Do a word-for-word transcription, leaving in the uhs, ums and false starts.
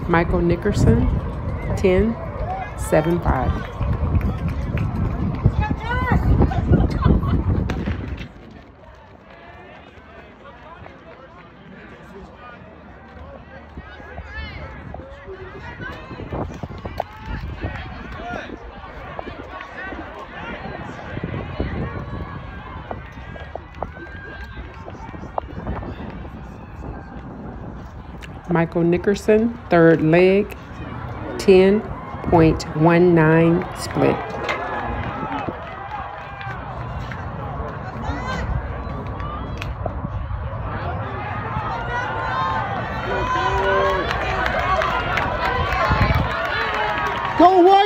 Michael Nickerson, ten seven five. Michael Nickerson, third leg, ten point one nine split. Go,